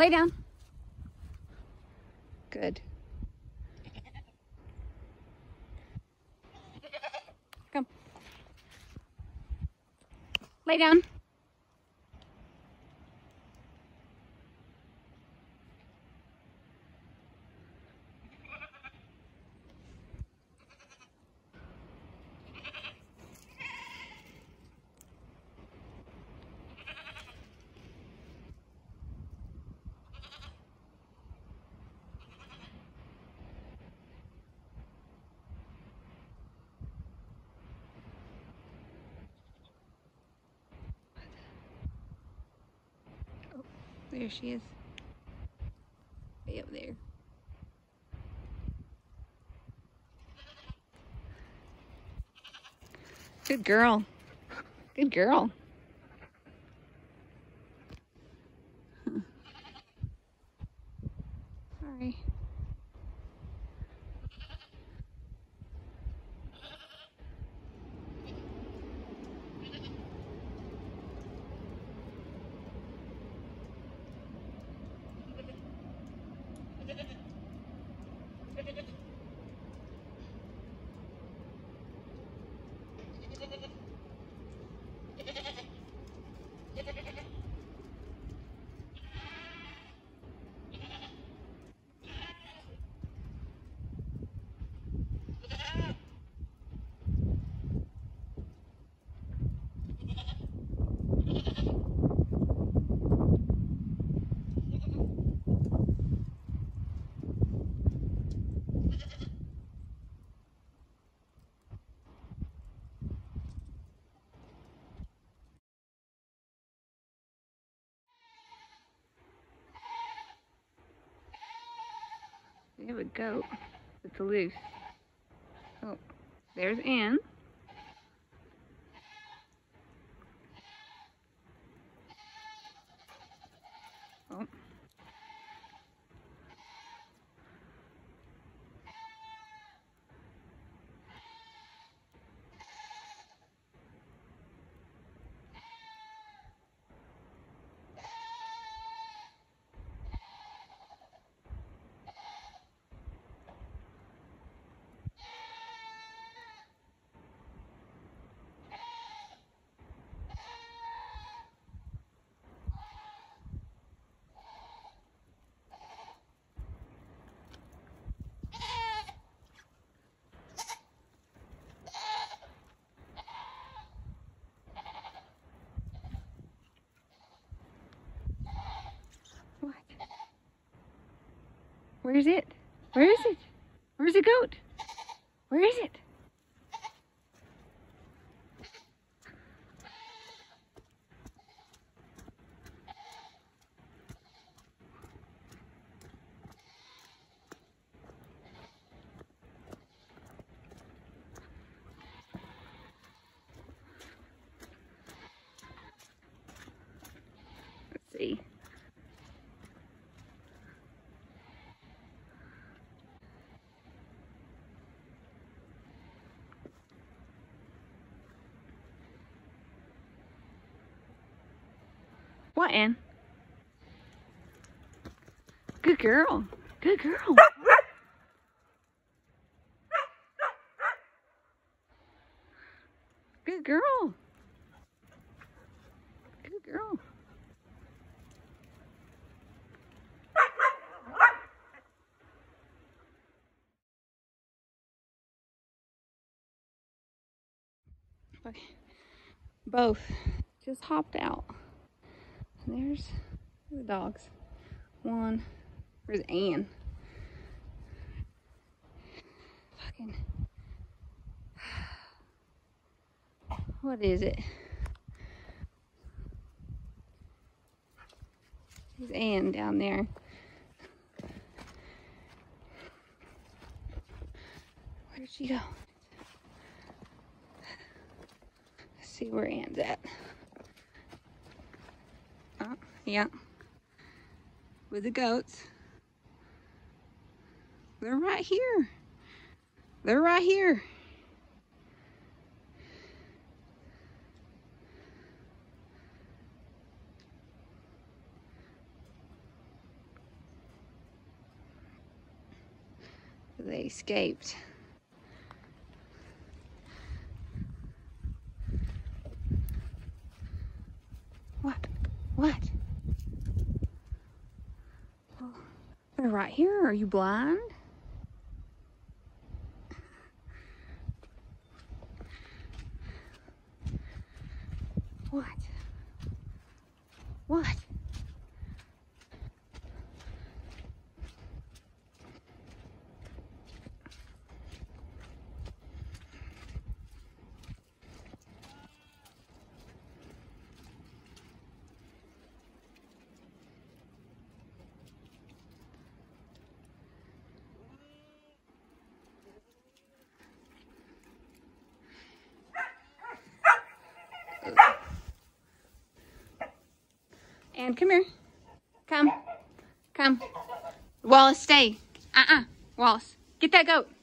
Lay down. Good. Come. Lay down. There she is. Way up there. Good girl. Good girl. Huh. Sorry. We have a goat that's loose. Oh, there's Ann. Oh. What? Where is it? Where is it? Where's the goat? Where is it? Let's see. What, Ann? Good girl. Good girl. Good girl. Good girl. Okay. Both just hopped out. And there's the dogs. One. Where's Ann? Fucking. What is it? There's Ann down there. Where'd she go? Let's see where Ann's at. Oh, yeah. With the goats. They're right here. They're right here. They escaped. What? What? Oh, they're right here. Are you blind? What? What? And come here. Come. Come. Wallace, stay. Wallace, get that goat.